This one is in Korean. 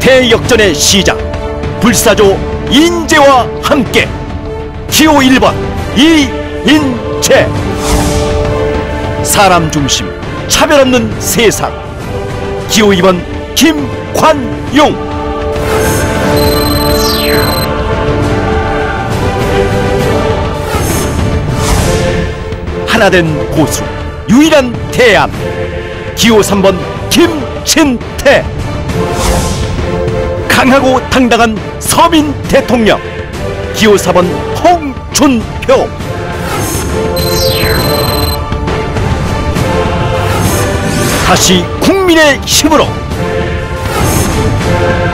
대역전의 시작, 불사조 인재와 함께. 기호 1번 이인재. 사람 중심, 차별 없는 세상. 기호 2번 김관용. 하나된 보수, 유일한 대안. 기호 3번 김진태. 강하고 당당한 서민 대통령. 기호 4번 홍준표. 다시 국민의 힘으로.